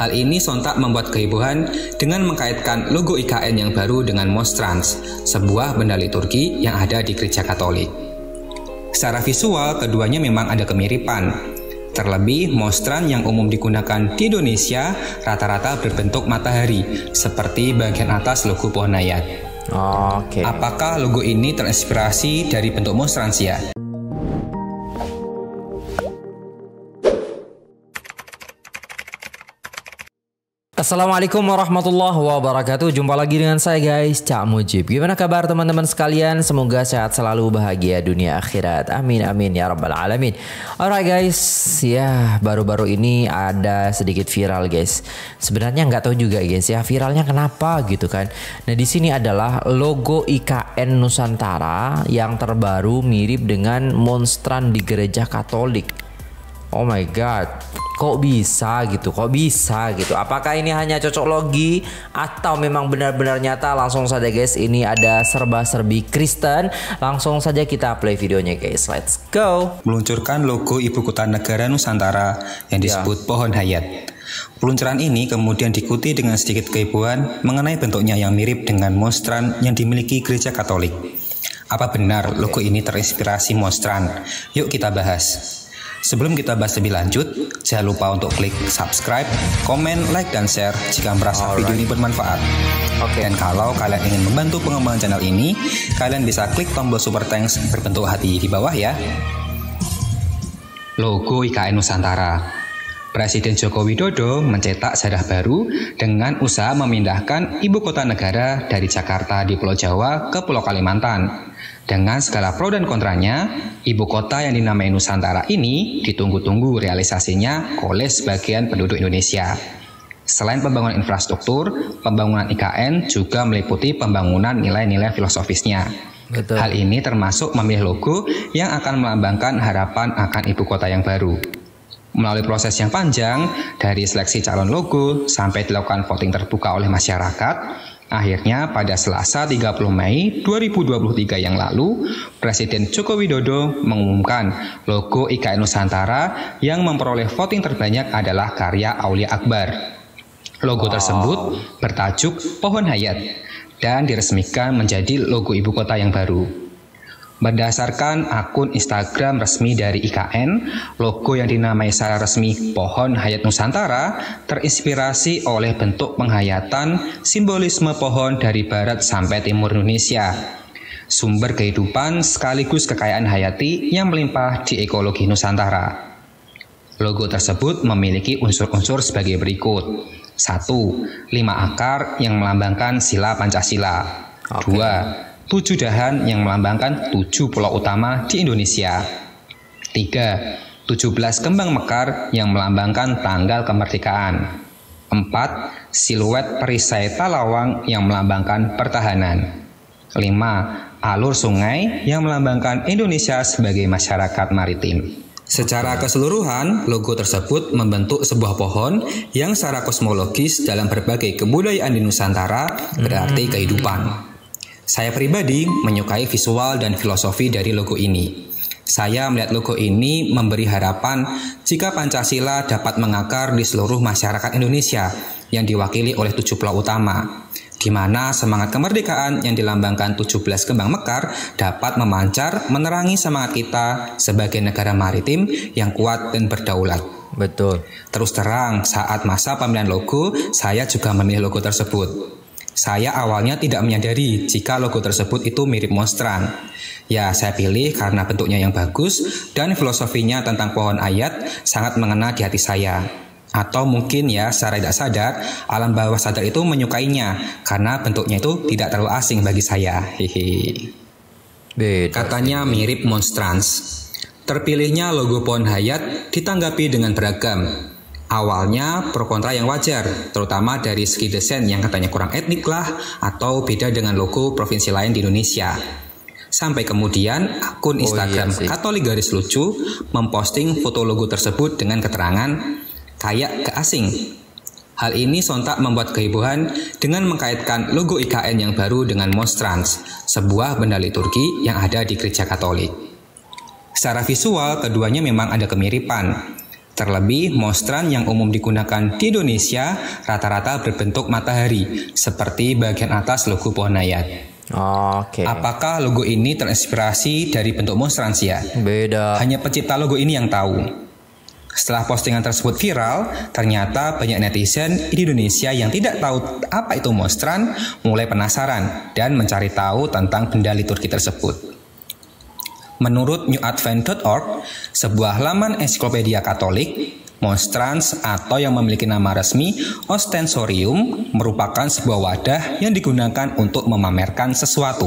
Hal ini sontak membuat kehebohan dengan mengkaitkan logo IKN yang baru dengan Monstrans, sebuah benda liturgi yang ada di gereja Katolik. Secara visual, keduanya memang ada kemiripan. Terlebih, monstran yang umum digunakan di Indonesia rata-rata berbentuk matahari, seperti bagian atas logo pohon hayat. Oke. Apakah logo ini terinspirasi dari bentuk monstrans ya? Assalamualaikum warahmatullahi wabarakatuh. Jumpa lagi dengan saya guys, Cak Mujib. Gimana kabar teman-teman sekalian? Semoga sehat selalu, bahagia dunia akhirat. Amin amin ya rabbal alamin. Alright guys, ya baru-baru ini ada sedikit viral guys. Sebenarnya nggak tahu juga guys ya viralnya kenapa gitu kan. Nah di sini adalah logo IKN Nusantara yang terbaru mirip dengan monstran di gereja Katolik. Oh my god, kok bisa gitu, apakah ini hanya cocok logi atau memang benar-benar nyata? Langsung saja guys, ini ada serba-serbi Kristen. Langsung saja kita play videonya guys, let's go. Meluncurkan logo Ibu Kota Negara Nusantara yang disebut pohon hayat. Peluncuran ini kemudian diikuti dengan sedikit kehebohan mengenai bentuknya yang mirip dengan monstran yang dimiliki gereja Katolik. Apa benar logo ini terinspirasi monstran? Yuk kita bahas. Sebelum kita bahas lebih lanjut, jangan lupa untuk klik subscribe, komen, like, dan share jika merasa video ini bermanfaat. Dan kalau kalian ingin membantu pengembangan channel ini, kalian bisa klik tombol super thanks berbentuk hati di bawah ya. Logo IKN Nusantara. Presiden Joko Widodo mencetak sejarah baru dengan usaha memindahkan ibu kota negara dari Jakarta di Pulau Jawa ke Pulau Kalimantan. Dengan segala pro dan kontranya, ibu kota yang dinamai Nusantara ini ditunggu-tunggu realisasinya oleh sebagian penduduk Indonesia. Selain pembangunan infrastruktur, pembangunan IKN juga meliputi pembangunan nilai-nilai filosofisnya. Betul. Hal ini termasuk memilih logo yang akan melambangkan harapan akan ibu kota yang baru. Melalui proses yang panjang, dari seleksi calon logo sampai dilakukan voting terbuka oleh masyarakat, akhirnya pada Selasa 30 Mei 2023 yang lalu, Presiden Joko Widodo mengumumkan logo IKN Nusantara yang memperoleh voting terbanyak adalah karya Aulia Akbar. Logo tersebut bertajuk Pohon Hayat dan diresmikan menjadi logo ibu kota yang baru. Berdasarkan akun Instagram resmi dari IKN, logo yang dinamai secara resmi Pohon Hayat Nusantara terinspirasi oleh bentuk penghayatan simbolisme pohon dari barat sampai timur Indonesia. Sumber kehidupan sekaligus kekayaan hayati yang melimpah di ekologi Nusantara. Logo tersebut memiliki unsur-unsur sebagai berikut. 1. 5 akar yang melambangkan sila Pancasila. 2. 7 dahan yang melambangkan 7 pulau utama di Indonesia. 3. 17 kembang mekar yang melambangkan tanggal kemerdekaan. 4. Siluet perisai Talawang yang melambangkan pertahanan. 5. Alur sungai yang melambangkan Indonesia sebagai masyarakat maritim. Secara keseluruhan, logo tersebut membentuk sebuah pohon yang secara kosmologis dalam berbagai kebudayaan di Nusantara berarti kehidupan. Saya pribadi menyukai visual dan filosofi dari logo ini. Saya melihat logo ini memberi harapan jika Pancasila dapat mengakar di seluruh masyarakat Indonesia yang diwakili oleh 7 pulau utama, di mana semangat kemerdekaan yang dilambangkan 17 kembang mekar dapat memancar menerangi semangat kita sebagai negara maritim yang kuat dan berdaulat. Betul. Terus terang, saat masa pemilihan logo, saya juga memilih logo tersebut. Saya awalnya tidak menyadari jika logo tersebut itu mirip monstran. Ya, saya pilih karena bentuknya yang bagus dan filosofinya tentang pohon hayat sangat mengena di hati saya. Atau mungkin ya, secara tidak sadar, alam bawah sadar itu menyukainya karena bentuknya itu tidak terlalu asing bagi saya. Katanya mirip monstrans. Terpilihnya logo pohon hayat ditanggapi dengan beragam. Awalnya pro kontra yang wajar, terutama dari segi desain yang katanya kurang etnik lah, atau beda dengan logo provinsi lain di Indonesia. Sampai kemudian akun Instagram Katolik Garis Lucu memposting foto logo tersebut dengan keterangan kayak gak asing. Hal ini sontak membuat kehebohan dengan mengkaitkan logo IKN yang baru dengan monstrans, sebuah benda liturgi yang ada di gereja Katolik. Secara visual, keduanya memang ada kemiripan. Terlebih, monstran yang umum digunakan di Indonesia rata-rata berbentuk matahari, seperti bagian atas logo pohon hayat. Oke. Apakah logo ini terinspirasi dari bentuk monstrans ya? Beda. Hanya pencipta logo ini yang tahu. Setelah postingan tersebut viral, ternyata banyak netizen di Indonesia yang tidak tahu apa itu monstran mulai penasaran dan mencari tahu tentang benda liturgi tersebut. Menurut newadvent.org, sebuah laman ensiklopedia Katolik, monstrans atau yang memiliki nama resmi ostensorium merupakan sebuah wadah yang digunakan untuk memamerkan sesuatu.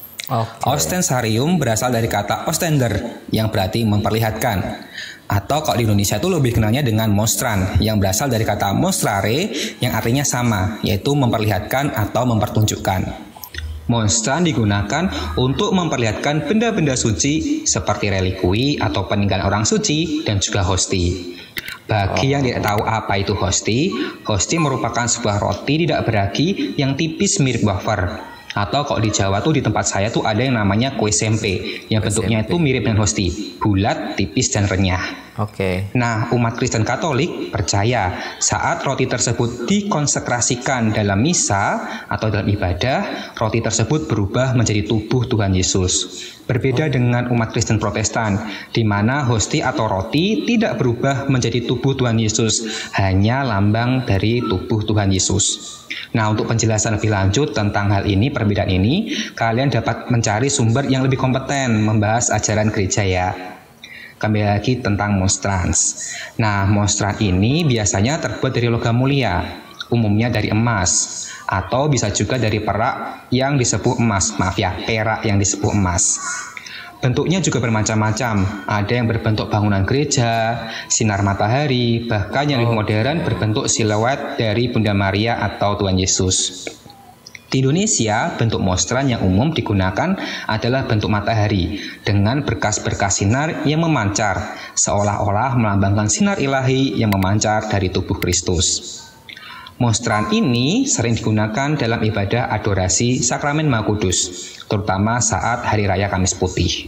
Ostensarium berasal dari kata ostender yang berarti memperlihatkan. Atau kalau di Indonesia itu lebih kenalnya dengan monstran yang berasal dari kata mostrare yang artinya sama, yaitu memperlihatkan atau mempertunjukkan. Monstran digunakan untuk memperlihatkan benda-benda suci seperti relikui atau peninggalan orang suci dan juga hosti. Bagi yang tidak tahu apa itu hosti, hosti merupakan sebuah roti tidak beragi yang tipis mirip wafer. Atau kalau di Jawa tuh di tempat saya tuh ada yang namanya kue sempe yang bentuknya itu mirip dengan hosti, bulat, tipis dan renyah. Nah, umat Kristen Katolik percaya saat roti tersebut dikonsekrasikan dalam misa atau dalam ibadah, roti tersebut berubah menjadi tubuh Tuhan Yesus. Berbeda dengan umat Kristen Protestan, di mana hosti atau roti tidak berubah menjadi tubuh Tuhan Yesus, hanya lambang dari tubuh Tuhan Yesus. Nah, untuk penjelasan lebih lanjut tentang hal ini, perbedaan ini, kalian dapat mencari sumber yang lebih kompeten membahas ajaran gereja ya. Kembali lagi tentang monstrans. Nah, monstran ini biasanya terbuat dari logam mulia, umumnya dari emas, atau bisa juga dari perak yang disebut emas. Maaf ya, perak yang disebut emas. Bentuknya juga bermacam-macam, ada yang berbentuk bangunan gereja, sinar matahari, bahkan yang lebih modern berbentuk siluet dari Bunda Maria atau Tuhan Yesus. Di Indonesia, bentuk monstran yang umum digunakan adalah bentuk matahari dengan berkas-berkas sinar yang memancar, seolah-olah melambangkan sinar ilahi yang memancar dari tubuh Kristus. Monstran ini sering digunakan dalam ibadah adorasi sakramen Maha Kudus, terutama saat Hari Raya Kamis Putih.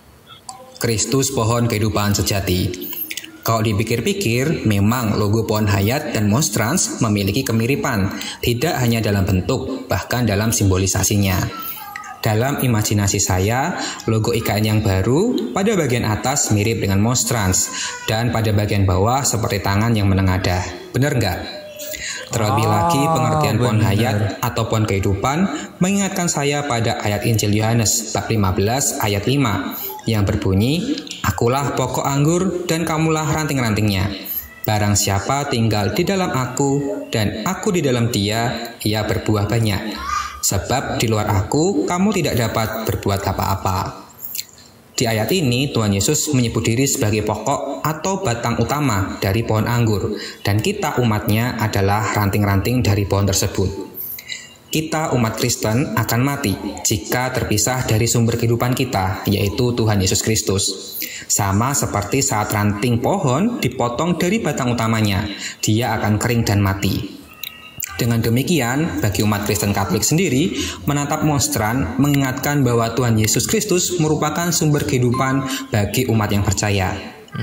Kristus pohon kehidupan sejati. Kalau dipikir-pikir, memang logo pohon hayat dan monstrans memiliki kemiripan, tidak hanya dalam bentuk, bahkan dalam simbolisasinya. Dalam imajinasi saya, logo IKN yang baru pada bagian atas mirip dengan monstrans, dan pada bagian bawah seperti tangan yang menengadah. Benar nggak? Terlebih lagi pengertian pohon hayat atau pohon kehidupan mengingatkan saya pada ayat Injil Yohanes bab 15 ayat 5 yang berbunyi, "Akulah pokok anggur dan kamulah ranting-rantingnya. Barang siapa tinggal di dalam aku dan aku di dalam dia, ia berbuah banyak. Sebab di luar aku kamu tidak dapat berbuat apa-apa." Di ayat ini, Tuhan Yesus menyebut diri sebagai pokok atau batang utama dari pohon anggur, dan kita umatnya adalah ranting-ranting dari pohon tersebut. Kita umat Kristen akan mati jika terpisah dari sumber kehidupan kita, yaitu Tuhan Yesus Kristus. Sama seperti saat ranting pohon dipotong dari batang utamanya, dia akan kering dan mati. Dengan demikian, bagi umat Kristen Katolik sendiri, menatap monstran mengingatkan bahwa Tuhan Yesus Kristus merupakan sumber kehidupan bagi umat yang percaya.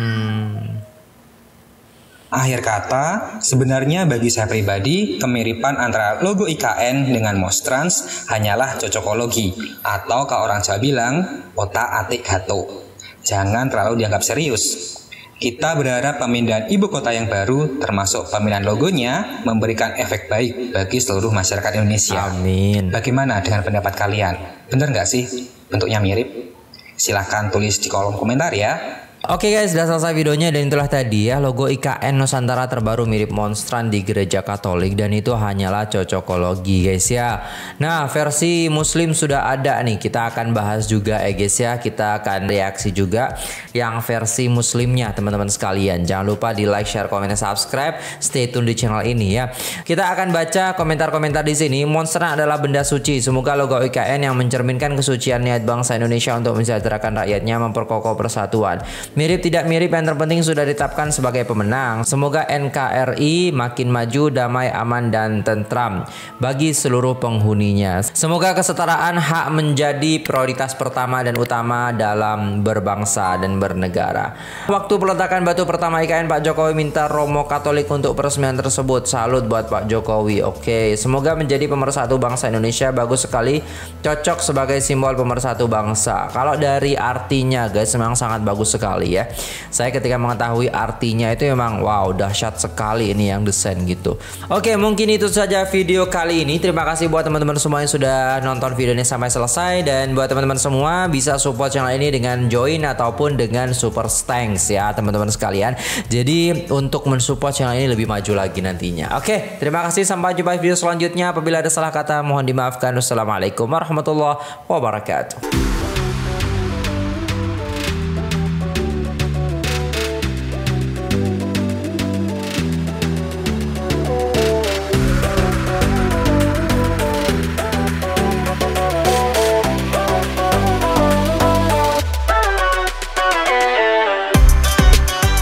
Akhir kata, sebenarnya bagi saya pribadi, kemiripan antara logo IKN dengan monstrans hanyalah cocokologi, atau kalau orang Jawa bilang, otak-atik gato. Jangan terlalu dianggap serius. Kita berharap pemindahan ibu kota yang baru, termasuk pemilihan logonya, memberikan efek baik bagi seluruh masyarakat Indonesia. Amin. Bagaimana dengan pendapat kalian? Benar nggak sih bentuknya mirip? Silahkan tulis di kolom komentar ya. Oke guys, sudah selesai videonya dan itulah tadi ya logo IKN Nusantara terbaru mirip monstran di gereja Katolik dan itu hanyalah cocokologi guys ya. Nah, versi muslim sudah ada nih, kita akan bahas juga ya guys ya. Kita akan reaksi juga yang versi muslimnya teman-teman sekalian. Jangan lupa di like, share, komen, dan subscribe. Stay tune di channel ini ya. Kita akan baca komentar-komentar di sini. Monstran adalah benda suci. Semoga logo IKN yang mencerminkan kesucian niat bangsa Indonesia untuk mensejahterakan rakyatnya, memperkokoh persatuan, Mirip tidak mirip, yang terpenting sudah ditetapkan sebagai pemenang. Semoga NKRI makin maju, damai, aman, dan tentram bagi seluruh penghuninya. Semoga kesetaraan hak menjadi prioritas pertama dan utama dalam berbangsa dan bernegara. Waktu peletakan batu pertama IKN, Pak Jokowi minta Romo Katolik untuk peresmian tersebut. Salut buat Pak Jokowi. Oke, semoga menjadi pemersatu bangsa Indonesia. Bagus sekali, cocok sebagai simbol pemersatu bangsa. Kalau dari artinya guys, memang sangat bagus sekali ya. Saya ketika mengetahui artinya itu memang wow, dahsyat sekali ini yang desain gitu. Oke, mungkin itu saja video kali ini. Terima kasih buat teman-teman semua yang sudah nonton videonya sampai selesai, dan buat teman-teman semua bisa support channel ini dengan join ataupun dengan super thanks ya teman-teman sekalian. Jadi untuk mensupport channel ini lebih maju lagi nantinya. Oke, terima kasih, sampai jumpa di video selanjutnya. Apabila ada salah kata mohon dimaafkan. Wassalamualaikum warahmatullahi wabarakatuh.